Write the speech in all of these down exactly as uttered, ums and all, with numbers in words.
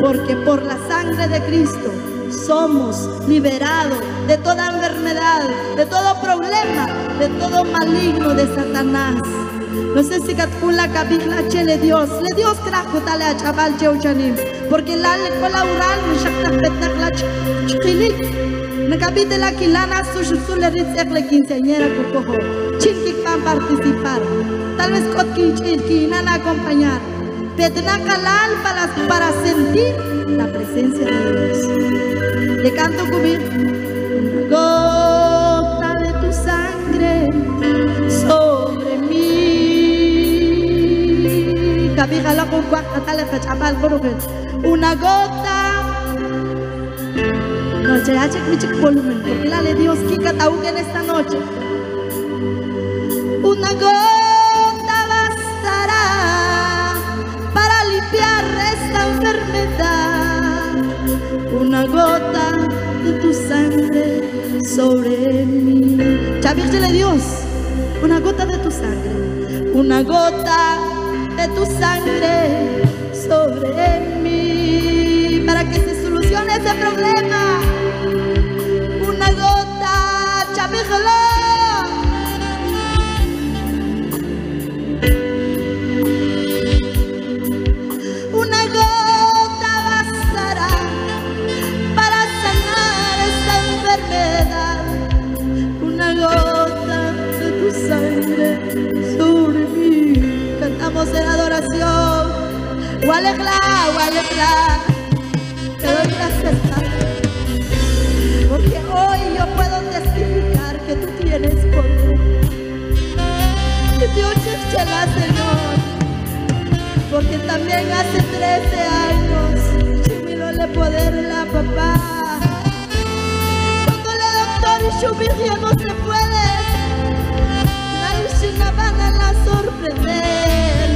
porque por la sangre de Cristo somos liberados de toda enfermedad, de todo problema, de todo maligno de Satanás. No sé si Katpula Kabila Chele Dios, le Dios trajo tal a chaval Cheuchanim, porque la le colaborar no shakta petak la chiquilik. Nakabite la kilana su su le ritz le quinceañera cocojo. Chinkik van participar. Tal vez kotki chilki nana acompañar. Petna kalal para para sentir la presencia de Dios. Le canto cubrir. Gota de tu sangre sobre mí. Kabija la con cuarta tal el chabal corujen. Una gota. No, ya check mi check volumen, porque la le Dios kika tauque en esta noche. Una gota bastará para limpiar esta enfermedad. Una gota de tu sangre sobre mí. Ya virgile Dios, una gota de tu sangre, una gota de tu sangre sobre mí, para que se solucione ese problema. Una gota, chavijalo. Una gota bastará para sanar esta enfermedad. Una gota de tu sangre sobre mí. Cantamos en adoración. Walekla, walekla. Te doy gracias, Padre, porque hoy yo puedo testificar que tú tienes poder. Que te oyes, Señor, porque también hace trece años Chimilo le poder la papá. Cuando le doctor y Shubirria no se puede, nadie se van a la sorprender.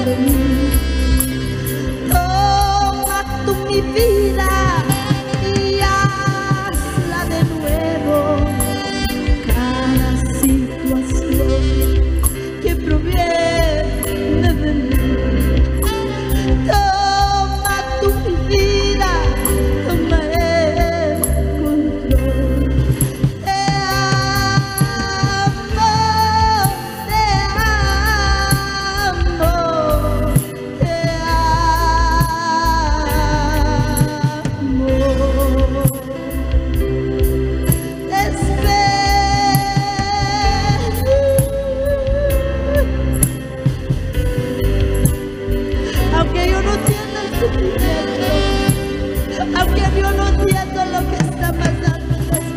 de mí. Toma tú mi vida y hazla de nuevo. Cada situación que proviene de mí. Toma tú mi vida, toma el control. Te amo, te amo, te amo. Te espero. Aunque yo no entienda el sufrimiento, aunque yo no entienda lo que está pasando,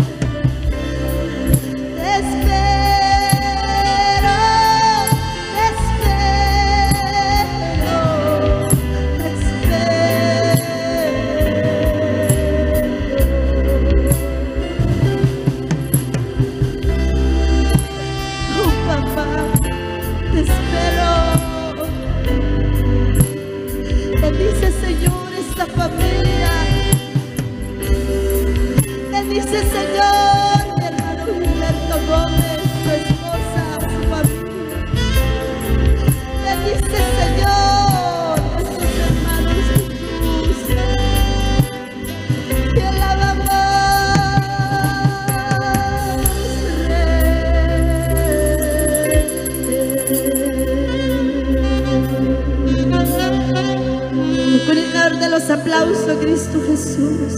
te espero, te espero, te espero. Oh, papá, te espero. Bendice, Señor, esta familia. Bendice, Señor, mi hermano Gilberto Gómez, su esposa, su familia. Bendice, Señor, estos hermanos Jesús. Te alabamos, con el honor de los aplausos, Cristo Jesús.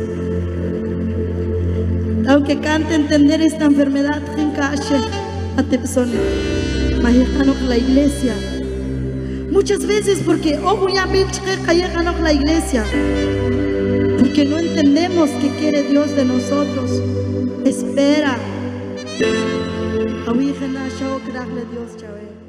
Aunque cante entender esta enfermedad en calle a te persona, mañana la iglesia. Muchas veces porque oh voy a mil la iglesia, porque no entendemos qué quiere Dios de nosotros. Espera. A Dios, chave.